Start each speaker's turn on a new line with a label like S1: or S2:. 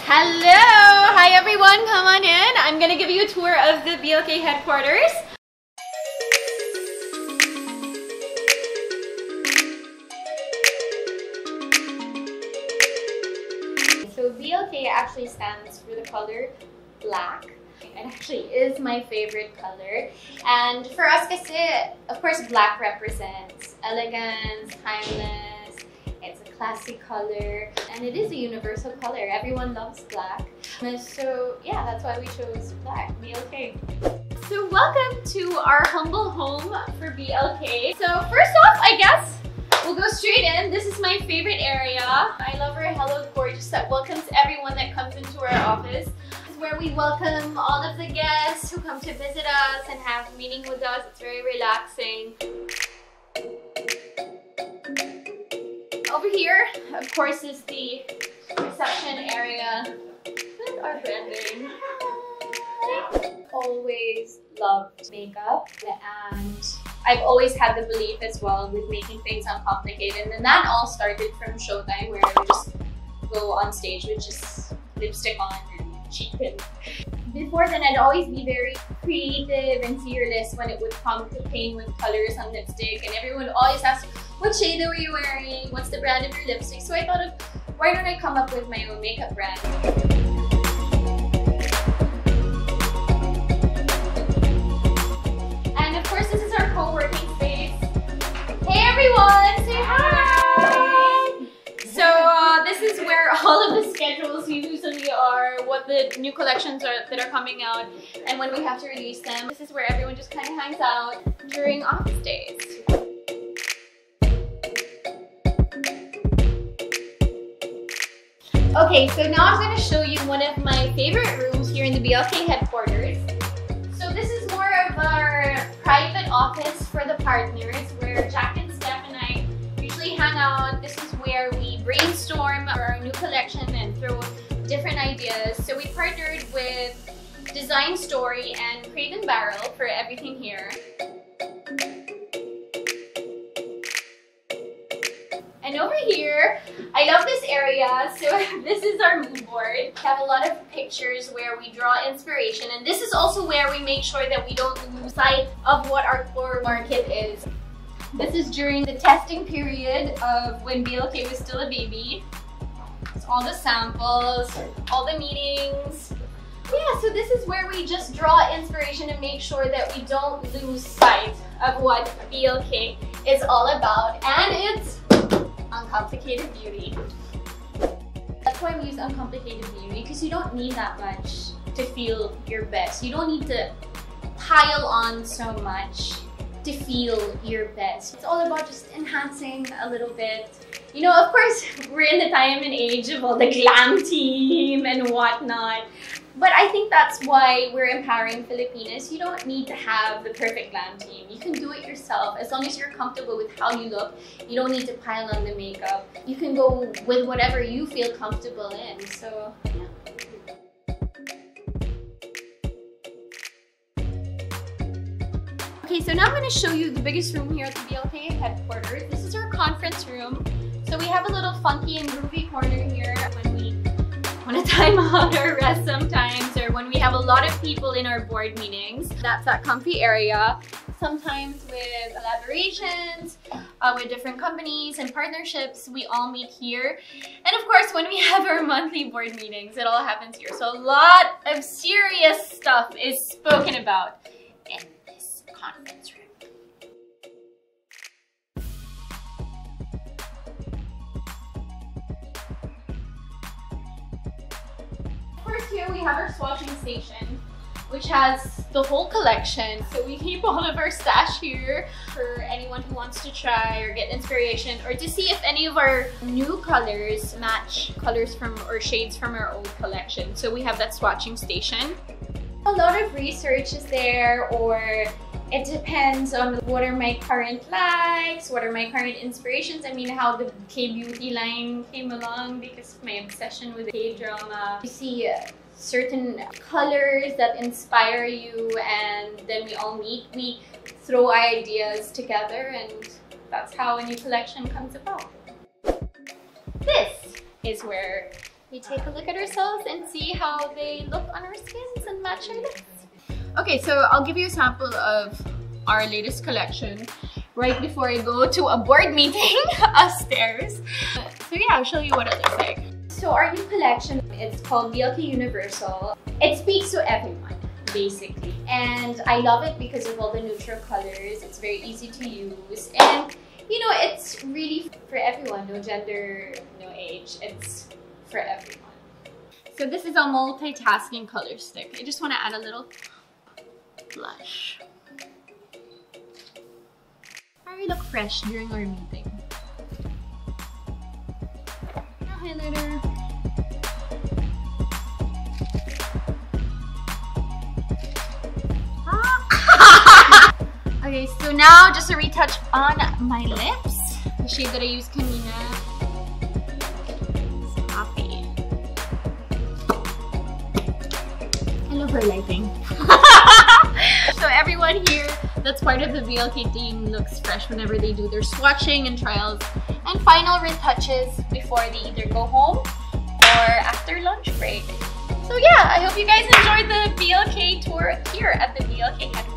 S1: Hello! Hi everyone, come on in. I'm gonna give you a tour of the BLK headquarters. So BLK actually stands for the color black. It actually is my favorite color. And for us kasi, of course, black represents elegance, timeless. It's a classy color, and it is a universal color. Everyone loves black. So yeah, that's why we chose black, BLK. So welcome to our humble home for BLK. So first off, I guess we'll go straight in. This is my favorite area. I love our Hello Gorgeous that welcomes everyone that comes into our office. This is where we welcome all of the guests who come to visit us and have a meeting with us. It's very relaxing. Over here, of course, is the reception area with our branding. Always loved makeup, and I've always had the belief as well with making things uncomplicated. And that all started from Showtime, where I would just go on stage with just lipstick on and cheek pin. Before then, I'd always be very creative and fearless when it would come to playing with colors on lipstick, and everyone would always ask, what shade were you wearing? What's the brand of your lipstick? So I thought of, why don't I come up with my own makeup brand? And of course, this is our co-working space. Hey everyone, say hi! So this is where all of the schedules usually are, what the new collections are that are coming out, and when we have to release them. This is where everyone just kind of hangs out during office days. Okay, so now I'm going to show you one of my favorite rooms here in the BLK headquarters. So this is more of our private office for the partners, where Jack and Steph and I usually hang out. This is where we brainstorm our new collection and throw different ideas. So we partnered with Design Story and Crate & Barrel for everything here. And over here, I love this area. So this is our mood board. We have a lot of pictures where we draw inspiration, and this is also where we make sure that we don't lose sight of what our core market is. This is during the testing period of when BLK was still a baby. It's all the samples, all the meetings. Yeah, so this is where we just draw inspiration and make sure that we don't lose sight of what BLK is all about. And it's uncomplicated beauty. That's why we use uncomplicated beauty, because you don't need that much to feel your best. You don't need to pile on so much to feel your best. It's all about just enhancing a little bit. You know, of course, we're in the time and age of all the glam team and whatnot. But I think that's why we're empowering Filipinas. You don't need to have the perfect glam team. You can do it yourself. As long as you're comfortable with how you look, you don't need to pile on the makeup. You can go with whatever you feel comfortable in. So, yeah. Okay, so now I'm going to show you the biggest room here at the BLK headquarters. This is our conference room. So we have a little funky and groovy corner here when we want to time out or rest sometimes, or when we have a lot of people in our board meetings. That's that comfy area. Sometimes with collaborations, with different companies and partnerships, we all meet here. And of course, when we have our monthly board meetings, it all happens here. So a lot of serious stuff is spoken about in this conference room. First, here we have our swatching station, which has the whole collection. So we keep all of our stash here for anyone who wants to try or get inspiration, or to see if any of our new colors match colors from or shades from our old collection. So we have that swatching station. A lot of research is there, or it depends on what are my current likes, what are my current inspirations. I mean, how the K-beauty line came along because of my obsession with K-drama. You see certain colors that inspire you, and then we all meet, we throw ideas together, and that's how a new collection comes about. This is where we take a look at ourselves and see how they look on our skins and match our looks. Okay, so I'll give you a sample of our latest collection right before I go to a board meeting upstairs. So yeah, I'll show you what it looks like. So our new collection, it's called BLK Universal. It speaks to everyone, basically. And I love it because of all the neutral colors. It's very easy to use. And you know, it's really for everyone. No gender, no age. It's for everyone. So this is a multitasking color stick. I just want to add a little blush. I look fresh during our meeting. A highlighter. Okay, so now just a retouch on my lips. The shade that I used kanina. Happy. I love her lighting. So everyone here that's part of the BLK team looks fresh whenever they do their swatching and trials and final retouches before they either go home or after lunch break. So yeah, I hope you guys enjoyed the BLK tour here at the BLK headquarters.